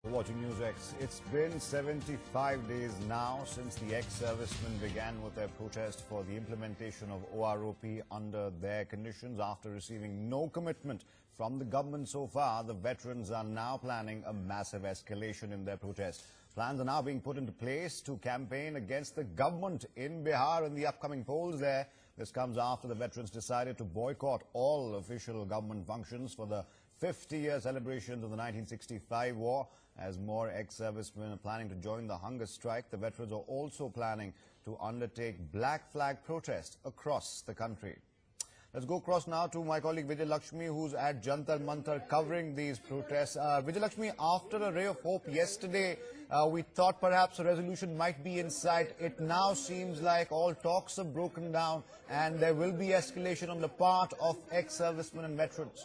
Watching NewsX. It's been 75 days now since the ex-servicemen began with their protest for the implementation of OROP under their conditions. After receiving no commitment from the government so far, the veterans are now planning a massive escalation in their protest. Plans are now being put into place to campaign against the government in Bihar in the upcoming polls there. This comes after the veterans decided to boycott all official government functions for the 50-year celebrations of the 1965 war. As more ex-servicemen are planning to join the hunger strike, the veterans are also planning to undertake black flag protests across the country. Let's go across now to my colleague Vijay Lakshmi, who's at Jantar Mantar covering these protests. Vijay Lakshmi, after a ray of hope yesterday, we thought perhaps a resolution might be in sight. It now seems like all talks have broken down and there will be escalation on the part of ex-servicemen and veterans.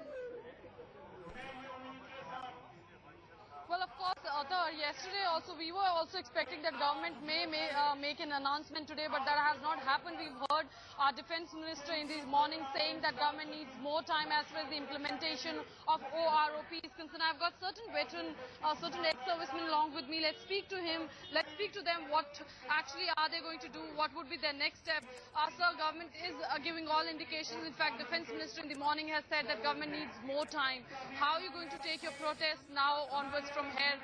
Well, of course, yesterday also we were also expecting that government may make an announcement today, but that has not happened. We've heard our defense minister in this morning saying that government needs more time as far as the implementation of OROP is concerned. I've got certain certain ex-servicemen along with me. Let's speak to him. Let's speak to them. What actually are they going to do? What would be their next step? Sir, government is giving all indications. In fact, defense minister in the morning has said that government needs more time. How are you going to take your protest now onwards from here?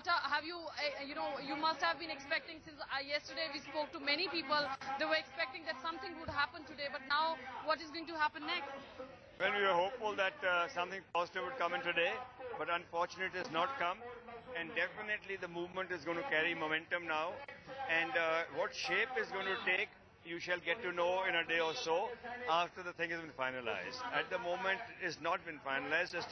You must have been expecting since yesterday we spoke to many people. They were expecting that something would happen today, but now what is going to happen next? Well, we were hopeful that something positive would come in today, but unfortunately it has not come. And definitely the movement is going to carry momentum now. And what shape is going to take, you shall get to know in a day or so after the thing has been finalized. At the moment, it has not been finalized as to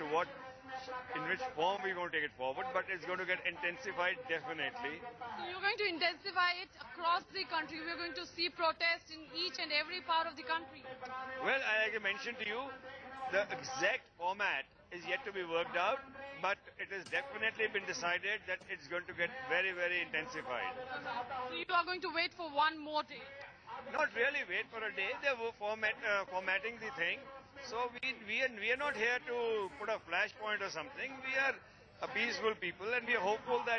in which form we're going to take it forward, but it's going to get intensified definitely. So you're going to intensify it across the country. We're going to see protests in each and every part of the country. Well, like I mentioned to you, the exact format is yet to be worked out, but it has definitely been decided that it's going to get very, very intensified. So you are going to wait for one more day? Not really wait for a day. They were formatting the thing. So we are not here to put a flashpoint or something. We are a peaceful people and we are hopeful that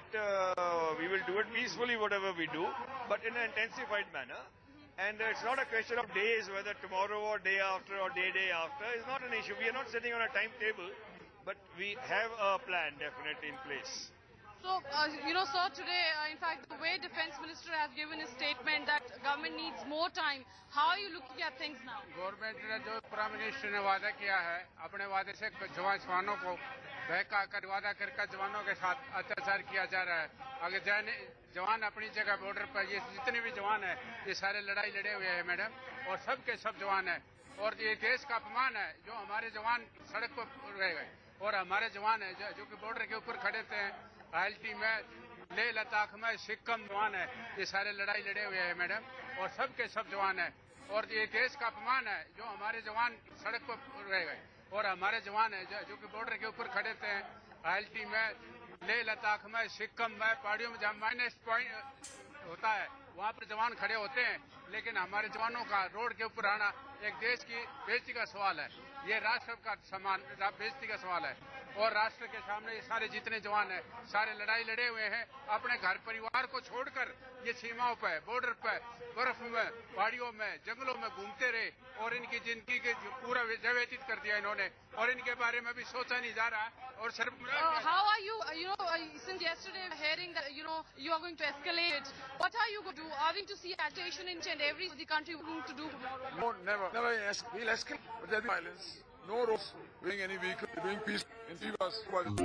we will do it peacefully whatever we do, but in an intensified manner. And it's not a question of days, whether tomorrow or day after or day after. It's not an issue. We are not sitting on a timetable, but we have a plan definitely in place. So, sir, today, in fact, the way Defense Minister has given a statement that government needs more time, how are you looking at things now? Government ने जो prime minister ने वादा किया है, अपने वादे से जवानों को बहका कर वादा करके जवानों के साथ अत्याचार किया जा रहा है। अगर जवान अपनी जगह बॉर्डर पर ये जितने भी जवान है, ये सारे लड़ाई लड़े हुए हैं मैडम, और सब के सब जवान है, और ये देश का अपमान है जो हमारे जवान सड़क पर रह गए, और हमारे जवान है जो कि बॉर्डर के ऊपर खड़े थे, रायल्टी में, लेह लद्दाख में, सिक्किम जवान है, ये सारे लड़ाई लड़े हुए हैं मैडम, और सब के सब जवान है, और ये देश का अपमान है जो हमारे जवान सड़क पर रह गए, और हमारे जवान है जो कि बॉर्डर के ऊपर खड़े थे, रायल्टी में, लेह लद्दाख में, सिक्किम में, पहाड़ियों में जहाँ माइनस पॉइंट होता है वहाँ पर जवान खड़े होते हैं, लेकिन हमारे जवानों का रोड के ऊपर आना एक देश की बेइज्जती का सवाल है। ये राष्ट्र का बेइज्जती का सवाल है, और राष्ट्र के सामने ये सारे जितने जवान हैं, सारे लड़ाई लड़े हुए हैं, अपने घर परिवार को छोड़कर ये सीमाओं पर, बॉर्डर पर, बर्फ में, पहाड़ियों में, जंगलों में घूमते रहे, और इनकी जिंदगी के पूरा व्यतीत कर दिया इन्होंने, और इनके बारे में भी सोचा नहीं जा रहा, और सिर्फ how are you, since yesterday hearing that, you are going to escalate it, what are you going to do? Are we going to see agitation in every country going to do tomorrow? No, never. We'll escalate, but there'll be violence. No roads, bring any vehicle, bring peace in Tivas.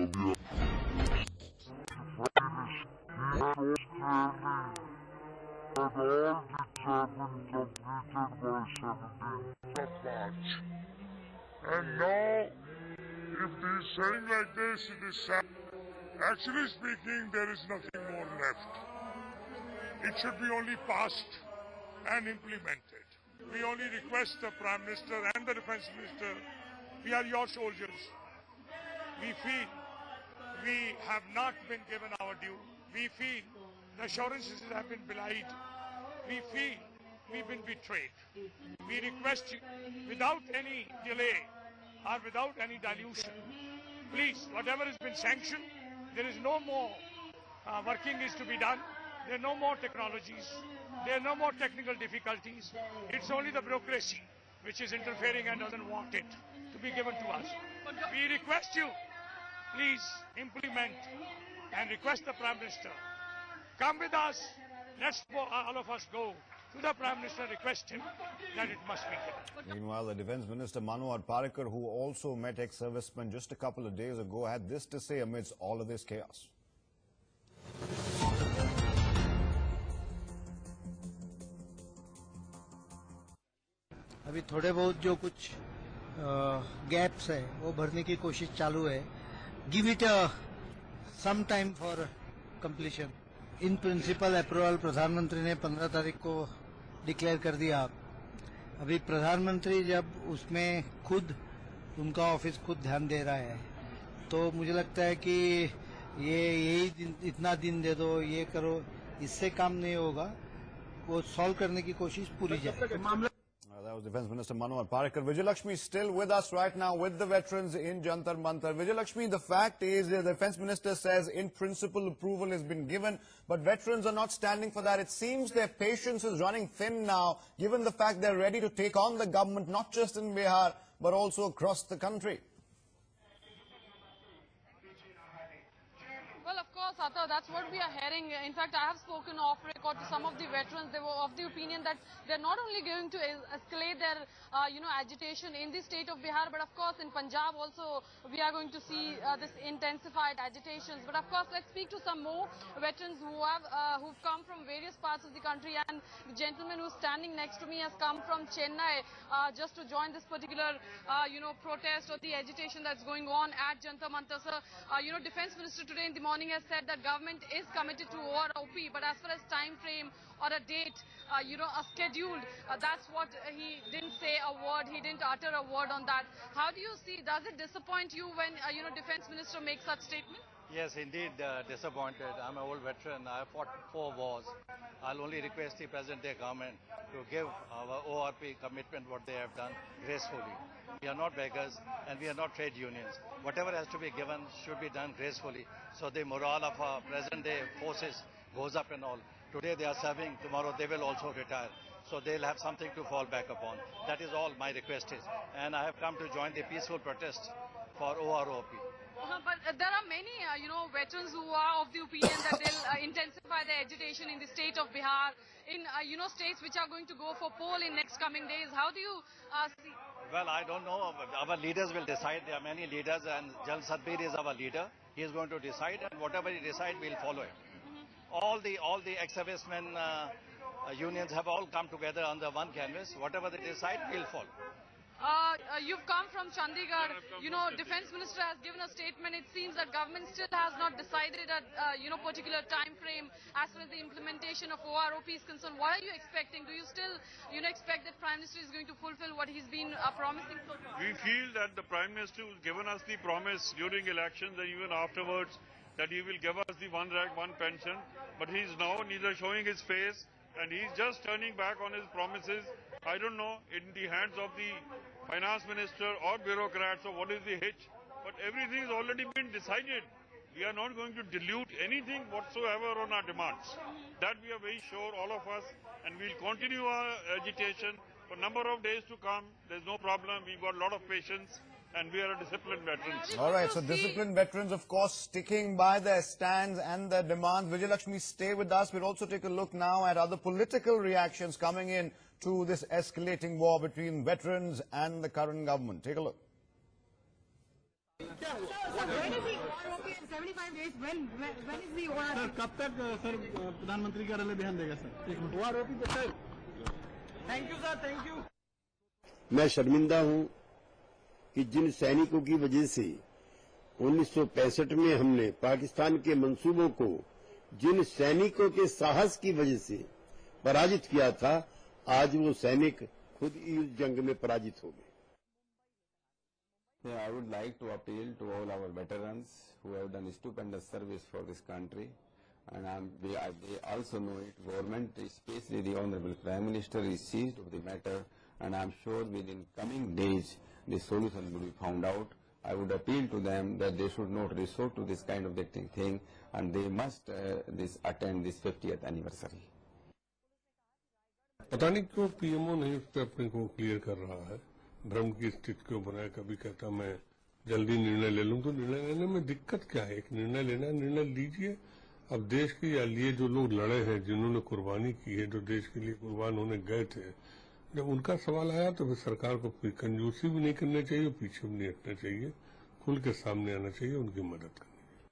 And now, if he's saying like this, it is sad. Actually speaking, there is nothing more left. It should be only passed and implemented. We only request the Prime Minister and the Defence Minister, we are your soldiers. We feel we have not been given our due. We feel the assurances have been belied. We feel we've been betrayed. We request you, without any delay or without any dilution, please, whatever has been sanctioned, There is no more working is to be done. There are no more technologies. There are no more technical difficulties. It's only the bureaucracy which is interfering and doesn't want it to be given to us. We request you, please implement and request the Prime Minister. Come with us. Let's all of us go to the Prime Minister, request him that it must be given. Meanwhile, the Defence Minister Manohar Parrikar, who also met ex-servicemen just a couple of days ago, had this to say amidst all of this chaos. अभी थोड़े बहुत जो कुछ gaps है वो भरने की कोशिश चालू है. Give it some time for completion. In principle approval प्रधानमंत्री ने 15 तारीख को डिक्लेयर कर दिया. अभी प्रधानमंत्री जब उसमें खुद उनका ऑफिस खुद ध्यान दे रहा है तो मुझे लगता है कि यही दिन, इतना दिन दे दो, ये करो, इससे काम नहीं होगा. वो सॉल्व करने की कोशिश पूरी जाए. That was Defence Minister Manohar Parrikar. Vijayalakshmi still with us right now with the veterans in Jantar Mantar. Vijayalakshmi, the fact is the Defence Minister says in principle approval has been given, but veterans are not standing for that. It seems their patience is running thin now, given the fact they're ready to take on the government, not just in Bihar, but also across the country. Well, of course, Atta, that's what we are hearing. In fact, I have spoken off record to some of the veterans. They were of the opinion that they're not only going to escalate their, agitation in the state of Bihar, but of course in Punjab also we are going to see this intensified agitations. But of course, let's speak to some more veterans who've come from various parts of the country. And the gentleman who's standing next to me has come from Chennai just to join this particular, protest or the agitation that's going on at Jantar Mantar. Sir, Defence Minister today in the morning has said that government is committed to OROP, but as far as time frame or a date, a schedule, that's what he didn't say a word. He didn't utter a word on that. How do you see? Does it disappoint you when Defence Minister makes such statement? Yes, indeed, disappointed. I'm an old veteran. I fought 4 wars. I'll only request the present-day government to give our ORP commitment what they have done gracefully. We are not beggars and we are not trade unions. Whatever has to be given should be done gracefully, so the morale of our present-day forces goes up and all. Today they are serving, tomorrow they will also retire. So they'll have something to fall back upon. That is all my request is. And I have come to join the peaceful protest for OROP. But there are many, veterans who are of the opinion that they'll intensify the agitation in the state of Bihar, in, states which are going to go for poll in next coming days. How do you see? Well, I don't know. Our leaders will decide. There are many leaders, and Jal Satbir is our leader. He is going to decide, and whatever he decides, we'll follow it. All the ex-servicemen unions have all come together under one canvas. Whatever they decide, we'll follow. You've come from Chandigarh. Defence Minister has given a statement. It seems that government still has not decided a particular time frame as far as the implementation of OROP is concerned. What are you expecting? Do you still expect that Prime Minister is going to fulfill what he's been promising so far? We feel that the Prime Minister has given us the promise during elections and even afterwards that he will give us the one rank, one pension. But he's now neither showing his face and he's just turning back on his promises. I don't know, in the hands of the finance minister or bureaucrats or what is the hitch, but everything has already been decided. We are not going to dilute anything whatsoever on our demands. That we are very sure, all of us, and we'll continue our agitation for a number of days to come. There's no problem. We've got a lot of patience. And we are a disciplined veterans. All right, so disciplined veterans, of course, sticking by their stands and their demands. Vijayalakshmi, stay with us. We'll also take a look now at other political reactions coming in to this escalating war between veterans and the current government. Take a look. When is the OROP in 75 days? When is the OROP? Sir, कब तक sir प्रधानमंत्री कार्यालय ध्यान देगा sir? OROP पे sir. Thank you sir, thank you. मैं शर्मिंदा हूं कि जिन सैनिकों की वजह से 1965 में हमने पाकिस्तान के मंसूबों को जिन सैनिकों के साहस की वजह से पराजित किया था, आज वो सैनिक खुद ही उस जंग में पराजित हो गए. I would like to appeal to all our veterans who have done stupendous service for this country, and they also know it. Government, especially the Honorable Prime Minister, is seized of the matter, and I'm sure within coming days the solution will be found out I would appeal to them that they should not resort to this kind of thing, and they must attend this 50th anniversary. पता नहीं क्यों PMO नहीं उस पर अपने को clear कर रहा है, भ्रम की स्थिति क्यों बनाए। कभी कहता मैं जल्दी निर्णय ले लूं, तो निर्णय लेने में दिक्कत क्या है? एक निर्णय लेना है, निर्णय लीजिए। अब देश के लिए जो लोग लड़े हैं, जिन्होंने कुर्बानी की है, जो देश के लिए कुर्बान होने गए थे, जब उनका सवाल आया तो फिर सरकार को कोई कंजूसी भी नहीं करनी चाहिए, पीछे भी नहीं हटना चाहिए, खुल के सामने आना चाहिए, उनकी मदद करनी चाहिए।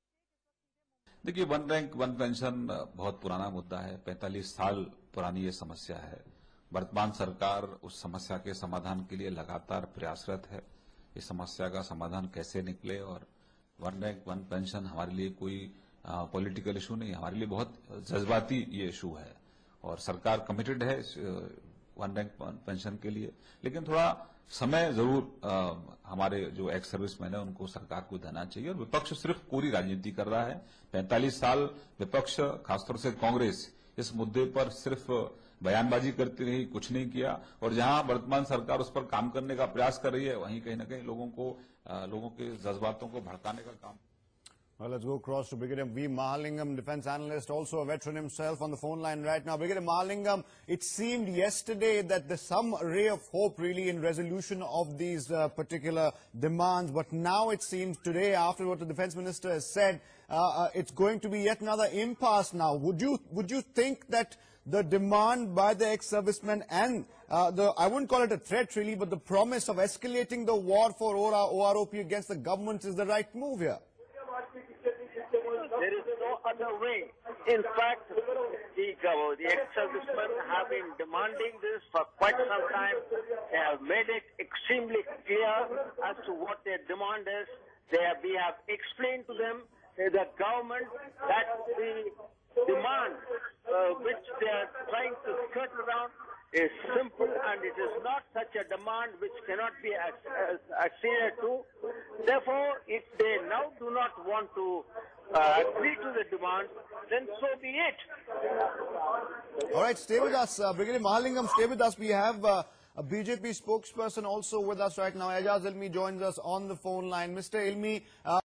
देखिए, वन रैंक वन पेंशन बहुत पुराना मुद्दा है, 45 साल पुरानी ये समस्या है। वर्तमान सरकार उस समस्या के समाधान के लिए लगातार प्रयासरत है। इस समस्या का समाधान कैसे निकले, और वन रैंक वन पेंशन हमारे लिए कोई पॉलिटिकल इशू नहीं, हमारे लिए बहुत जज्बाती ये इशू है, और सरकार कमिटेड है वन रैंक वन पेंशन के लिए। लेकिन थोड़ा समय जरूर हमारे जो एक्स सर्विसमैन है उनको सरकार को देना चाहिए। और विपक्ष सिर्फ कोरी राजनीति कर रहा है। 45 साल विपक्ष, खासतौर से कांग्रेस, इस मुद्दे पर सिर्फ बयानबाजी करती रही, कुछ नहीं किया। और जहां वर्तमान सरकार उस पर काम करने का प्रयास कर रही है, वहीं कहीं न कहीं लोगों के जज्बातों को भड़काने का काम। Well, let's go across to Brigadier V. Mahalingam, defense analyst, also a veteran himself, on the phone line right now. Brigadier Mahalingam, it seemed yesterday that there's some ray of hope really in resolution of these particular demands, but now it seems today, after what the defense minister has said, it's going to be yet another impasse now. Would you think that the demand by the ex-servicemen and I wouldn't call it a threat really, but the promise of escalating the war for OROP against the government is the right move here? There is no other way. In fact, the ex-servicemen have been demanding this for quite some time. They have made it extremely clear as to what their demand is. We have explained to them, the government, that the demand which they are trying to skirt around is simple, and it is not such a demand which cannot be acceded to. Therefore, if they now do not want to agree to the demand, then so be it. All right, stay with us. Brigadier Mahalingam, stay with us. We have a BJP spokesperson also with us right now. Ejaz Ilmi joins us on the phone line. Mr. Ilmi,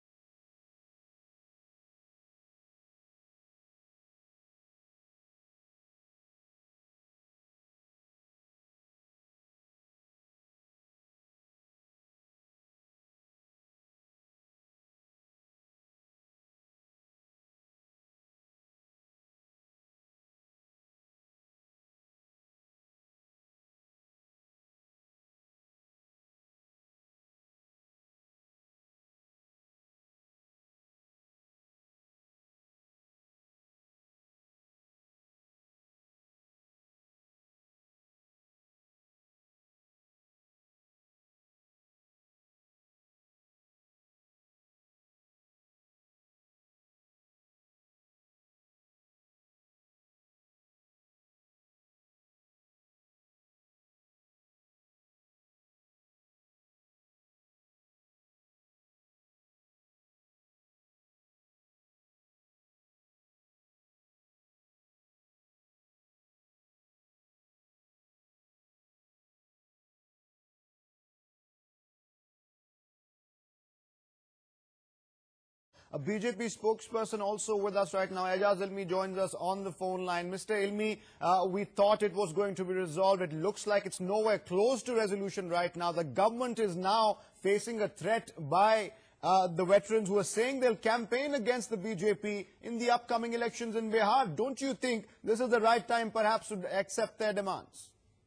a BJP spokesperson also with us right now. Ejaz Ilmi joins us on the phone line. Mr. Ilmi, we thought it was going to be resolved. It looks like it's nowhere close to resolution right now. The government is now facing a threat by the veterans who are saying they'll campaign against the BJP in the upcoming elections in Bihar. Don't you think this is the right time perhaps to accept their demands?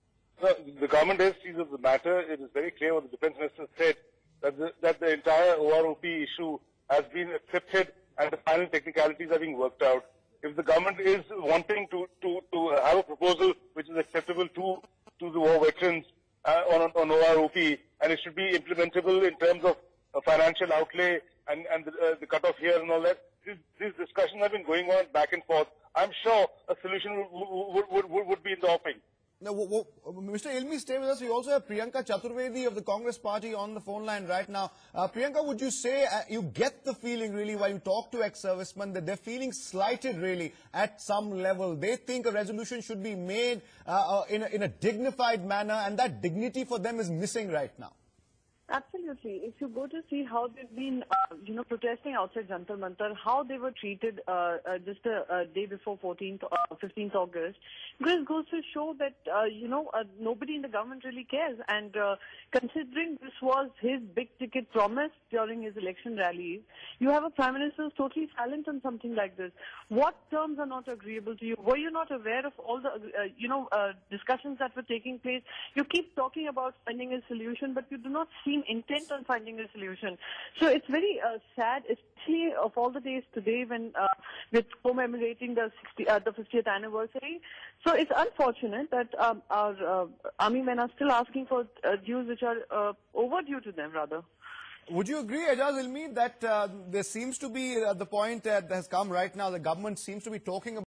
The government has seized of the matter. It is very clear what the defense minister said, that the entire OROP issue has been accepted and the final technicalities are being worked out. If the government is wanting to have a proposal which is acceptable to the war veterans on OROP, and it should be implementable in terms of financial outlay and the cutoff here and all that, these discussions have been going on back and forth. I'm sure a solution would be in the offing. Now, Mr. Ilmi, stay with us. We also have Priyanka Chaturvedi of the Congress Party on the phone line right now. Priyanka, would you say you get the feeling really while you talk to ex-servicemen that they're feeling slighted really at some level? They think a resolution should be made in a dignified manner, and that dignity for them is missing right now. Absolutely. If you go to see how they've been, protesting outside Jantar Mantar, how they were treated just a day before 15th August, this goes to show that, nobody in the government really cares. And considering this was his big-ticket promise during his election rallies, you have a Prime Minister who's totally silent on something like this. What terms are not agreeable to you? Were you not aware of all the, discussions that were taking place? You keep talking about finding a solution, but you do not seem intent on finding a solution. So it's very sad, especially of all the days today when we're commemorating the 50th anniversary. So it's unfortunate that our army men are still asking for dues which are overdue to them, rather. Would you agree, Ejaz Ilmi, that there seems to be the point that has come right now, the government seems to be talking about